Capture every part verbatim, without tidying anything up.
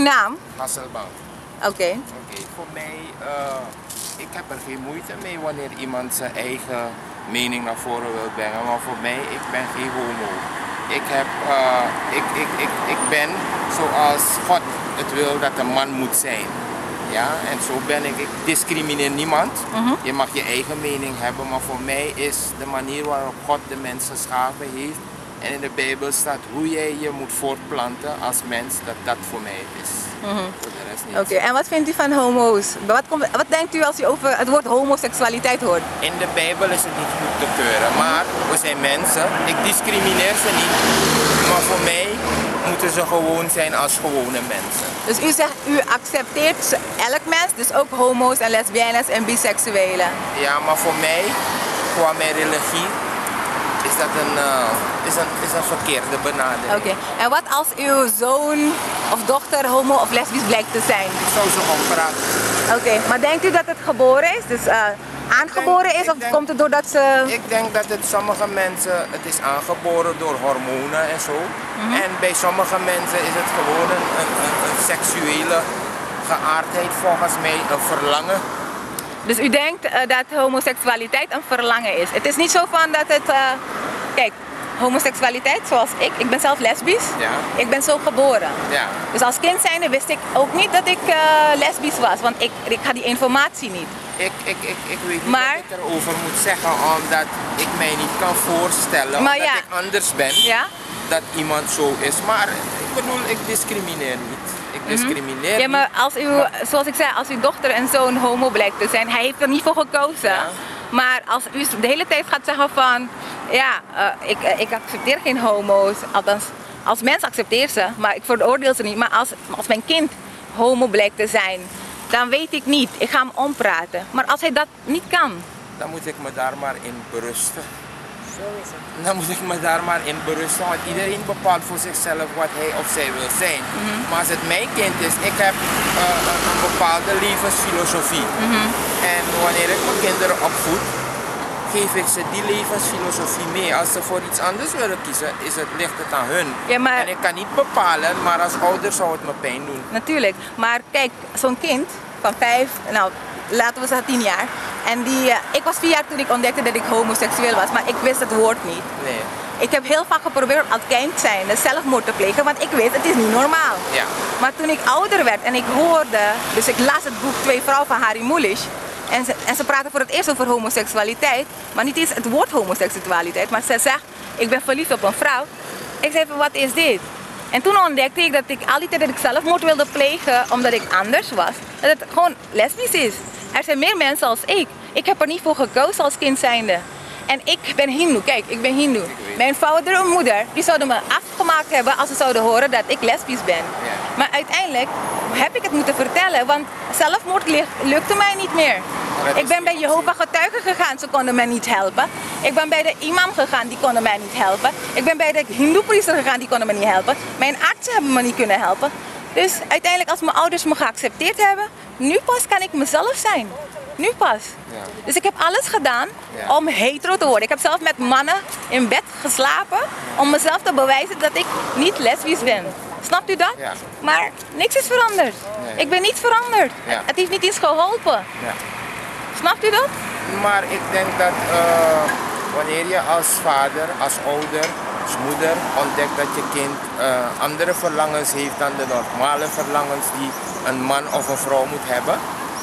naam? Hasselbank. Oké. Okay. Oké, okay, voor mij, uh, ik heb er geen moeite mee wanneer iemand zijn eigen mening naar voren wil brengen. Maar voor mij, ik ben geen homo. Ik, heb, uh, ik, ik, ik, ik ben zoals God het wil dat een man moet zijn. Ja, en zo ben ik. Ik discrimineer niemand. Uh-huh. Je mag je eigen mening hebben, maar voor mij is de manier waarop God de mens geschapen heeft. En in de Bijbel staat hoe jij je moet voortplanten als mens, dat dat voor mij is. Uh-huh. Voor de rest niet. Oké, okay, en wat vindt u van homo's? Wat, komt, wat denkt u als u over het woord homoseksualiteit hoort? In de Bijbel is het niet goed te keuren, maar we zijn mensen. Ik discrimineer ze niet, maar voor mij moeten ze gewoon zijn als gewone mensen. Dus u zegt, u accepteert elk mens, dus ook homo's en lesbiennes en biseksuelen? Ja, maar voor mij, qua mijn religie, is dat een, uh, is een, is een verkeerde benadering. Oké, okay. En wat als uw zoon of dochter homo of lesbisch blijkt te zijn? Ik zou ze gewoon praten. Oké, okay. Maar denkt u dat het geboren is? Dus uh, aangeboren denk, is of denk, komt het doordat ze... Ik denk dat het sommige mensen, het is aangeboren door hormonen en zo. Mm-hmm. En bij sommige mensen is het gewoon een, een, een, een seksuele geaardheid, volgens mij een verlangen. Dus u denkt uh, dat homoseksualiteit een verlangen is? Het is niet zo van dat het... Uh, kijk, homoseksualiteit zoals ik, ik ben zelf lesbisch. Ja. Ik ben zo geboren. Ja. Dus als kind zijnde wist ik ook niet dat ik uh, lesbisch was, want ik, ik had die informatie niet. Ik, ik, ik, ik weet niet maar, wat ik erover moet zeggen, omdat ik mij niet kan voorstellen maar omdat ja. ik anders ben, ja? dat iemand zo is. Maar ik bedoel, ik discrimineer niet. Ik discrimineer mm-hmm. Ja, maar als u, zoals ik zei, als uw dochter en zoon homo blijkt te zijn, hij heeft er niet voor gekozen. Ja. Maar als u de hele tijd gaat zeggen van, ja, uh, ik, uh, ik accepteer geen homo's, althans als mens accepteer ze, maar ik veroordeel ze niet. Maar als, als mijn kind homo blijkt te zijn, dan weet ik niet, ik ga hem ompraten. Maar als hij dat niet kan, dan moet ik me daar maar in berusten. Dan moet ik me daar maar in berusten, want iedereen bepaalt voor zichzelf wat hij of zij wil zijn. Mm-hmm. Maar als het mijn kind is, ik heb uh, een, een bepaalde levensfilosofie. Mm-hmm. En wanneer ik mijn kinderen opvoed, geef ik ze die levensfilosofie mee. Als ze voor iets anders willen kiezen, is het, ligt het aan hun. Ja, maar... En ik kan niet bepalen, maar als ouder zou het me pijn doen. Natuurlijk, maar kijk, zo'n kind van vijf, nou laten we zeggen tien jaar. En die, uh, ik was vier jaar toen ik ontdekte dat ik homoseksueel was, maar ik wist het woord niet. Nee. Ik heb heel vaak geprobeerd als kind zijnde zelfmoord te plegen, want ik wist het is niet normaal. Ja. Maar toen ik ouder werd en ik hoorde, dus ik las het boek Twee Vrouwen van Harry Mulisch. En ze, en ze praten voor het eerst over homoseksualiteit, maar niet eens het woord homoseksualiteit, maar ze zegt, ik ben verliefd op een vrouw. Ik zei van, wat is dit? En toen ontdekte ik dat ik al die tijd dat ik zelfmoord wilde plegen, omdat ik anders was, dat het gewoon lesbisch is. Er zijn meer mensen als ik. Ik heb er niet voor gekozen als kind zijnde. En ik ben hindoe, kijk, ik ben hindoe. Mijn vader en moeder, die zouden me afgemaakt hebben als ze zouden horen dat ik lesbisch ben. Ja. Maar uiteindelijk heb ik het moeten vertellen, want zelfmoord lukte mij niet meer. Ik ben bij Jehovah Getuigen gegaan, ze konden mij niet helpen. Ik ben bij de imam gegaan, die konden mij niet helpen. Ik ben bij de hindoepriester gegaan, die konden me niet helpen. Mijn artsen hebben me niet kunnen helpen. Dus uiteindelijk als mijn ouders me geaccepteerd hebben, nu pas kan ik mezelf zijn. Nu pas. Ja. Dus ik heb alles gedaan ja. om hetero te worden. Ik heb zelf met mannen in bed geslapen om mezelf te bewijzen dat ik niet lesbisch ben. Snapt u dat? Ja. Maar niks is veranderd. Nee. Ik ben niet veranderd. Ja. Het heeft niet eens geholpen. Ja. Snapt u dat? Maar ik denk dat uh, wanneer je als vader, als ouder, als moeder ontdekt dat je kind uh, andere verlangens heeft dan de normale verlangens die een man of een vrouw moet hebben,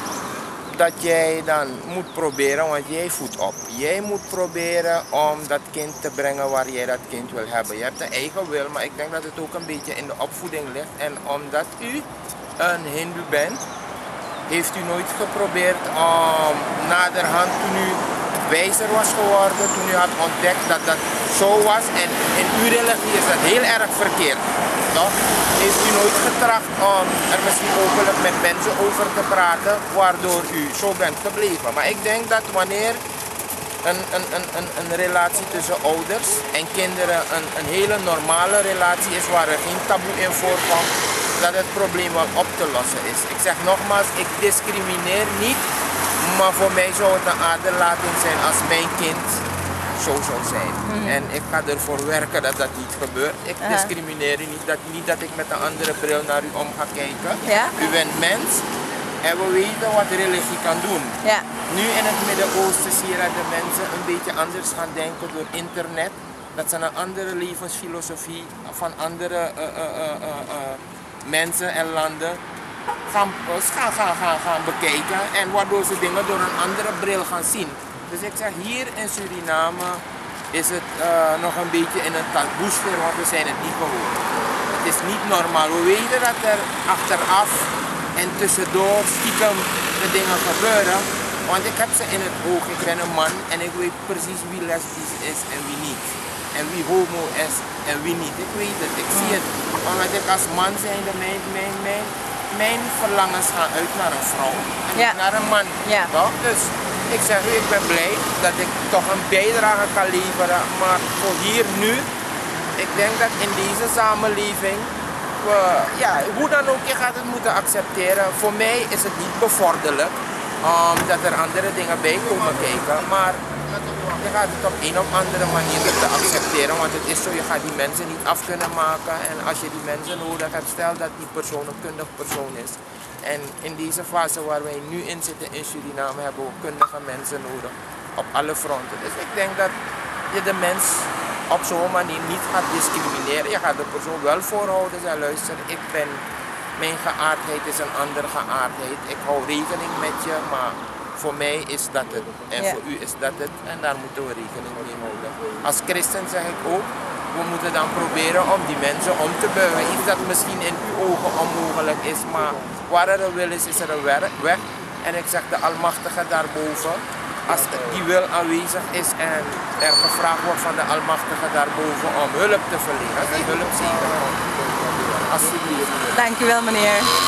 dat jij dan moet proberen, want jij voedt op. Jij moet proberen om dat kind te brengen waar jij dat kind wil hebben. Je hebt een eigen wil, maar ik denk dat het ook een beetje in de opvoeding ligt. En omdat u een hindoe bent, heeft u nooit geprobeerd om naderhand, toen u wijzer was geworden, toen u had ontdekt dat dat zo was en in uw religie is dat heel erg verkeerd, toch? Heeft u nooit getracht om er misschien openlijk met mensen over te praten, waardoor u zo bent gebleven. Maar ik denk dat wanneer een, een, een, een, een relatie tussen ouders en kinderen een, een hele normale relatie is, waar er geen taboe in voorkomt, dat het probleem wel op te lossen is. Ik zeg nogmaals, ik discrimineer niet, maar voor mij zou het een aderlating zijn als mijn kind zo zou zijn. Mm. En ik ga ervoor werken dat dat niet gebeurt. Ik Aha. discrimineer u niet dat, niet dat ik met een andere bril naar u om ga kijken. Ja. U bent mens en we weten wat religie kan doen. Ja. Nu in het Midden-Oosten zie je dat de mensen een beetje anders gaan denken door internet. Dat ze een andere levensfilosofie van andere uh, uh, uh, uh, uh, mensen en landen gaan, gaan, gaan, gaan, gaan bekijken. En waardoor ze dingen door een andere bril gaan zien. Dus ik zeg, hier in Suriname is het uh, nog een beetje in een taboesfeer, want we zijn het niet gewoon. Het is niet normaal. We weten dat er achteraf en tussendoor stiekem de dingen gebeuren. Want ik heb ze in het oog. Ik ben een man en ik weet precies wie lesbisch is en wie niet. En wie homo is en wie niet. Ik weet het, ik zie het. Omdat ik als man zijnde, mijn, mijn, mijn, mijn verlangens gaan uit naar een vrouw en Ja. niet naar een man. Ja. Toch? Dus ik zeg u, ik ben blij dat ik toch een bijdrage kan leveren. Maar voor hier nu, ik denk dat in deze samenleving, we, ja, hoe dan ook, je gaat het moeten accepteren. Voor mij is het niet bevorderlijk um, dat er andere dingen bij komen kijken. Maar je gaat het op een of andere manier moeten accepteren, want het is zo, je gaat die mensen niet af kunnen maken. En als je die mensen nodig hebt, stel dat die persoon een kundig persoon is. En in deze fase waar wij nu in zitten in Suriname hebben we kundige mensen nodig op alle fronten. Dus ik denk dat je de mens op zo'n manier niet gaat discrimineren. Je gaat de persoon wel voorhouden en luisteren. Ik ben, mijn geaardheid is een andere geaardheid. Ik hou rekening met je, maar voor mij is dat het. En Ja. voor u is dat het. En daar moeten we rekening mee houden. Als christen zeg ik ook, we moeten dan proberen om die mensen om te buigen. Iets dat misschien in uw ogen onmogelijk is, maar waar er een wil is, is er een weg. En ik zeg de Almachtige daarboven, als die wil aanwezig is en er gevraagd wordt van de Almachtige daarboven om hulp te verlenen, die hulp zeker komt. Alsjeblieft. Dankjewel meneer.